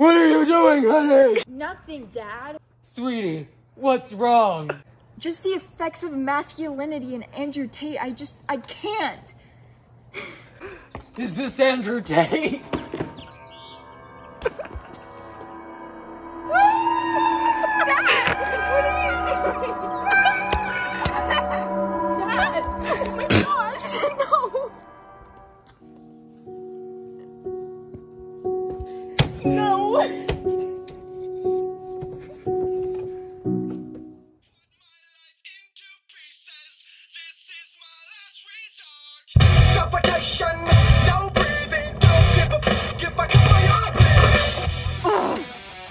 What are you doing, honey? Nothing, Dad. Sweetie, what's wrong? Just the effects of masculinity and Andrew Tate. I can't. Is this Andrew Tate? Dad! Oh my gosh! No! No! Suffocation, no breathing, don't give a fuck if I cut my arm bleeding.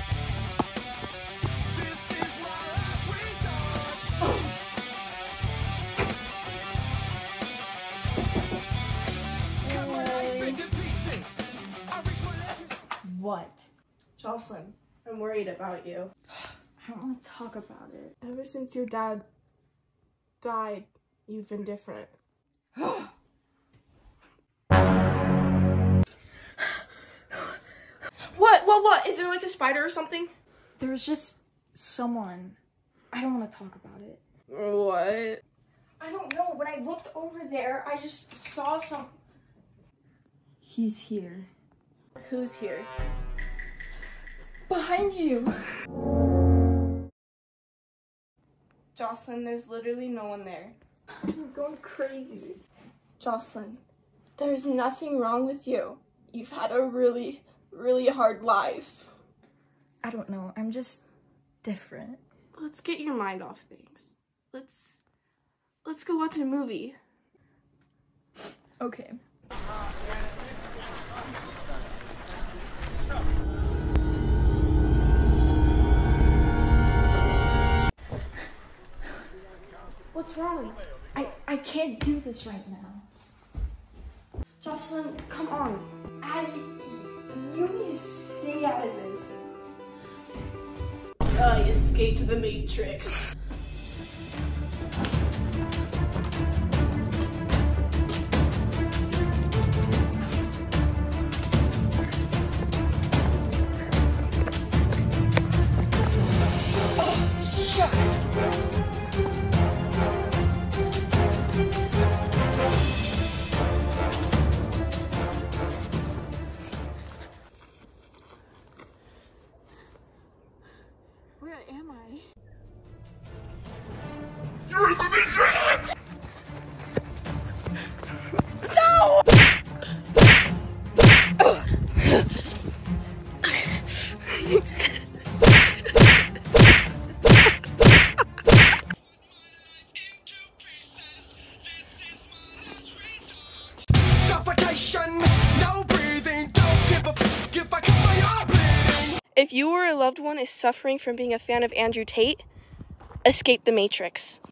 This is my last resort. Cut my life into pieces. I reach my limits. What? Jocelyn, I'm worried about you. I don't want to talk about it. Ever since your dad died, you've been different. What? Is there like a spider or something? There's just someone. I don't want to talk about it. What? I don't know. When I looked over there, I just saw some... He's here. Who's here? Behind you. Jocelyn, there's literally no one there. I'm going crazy. Jocelyn, there's nothing wrong with you. You've had a really hard life. I don't know. I'm just different. Let's get your mind off things. Let's go watch a movie. Okay. What's wrong? I can't do this right now. Jocelyn, come on. You need to stay out of this. I escaped the Matrix. Shucks. Where am I? You're in the Matrix! Suffocation, no breathing, don't give a fuck if I cut my arm bleeding. If you or a loved one is suffering from being a fan of Andrew Tate, escape the Matrix.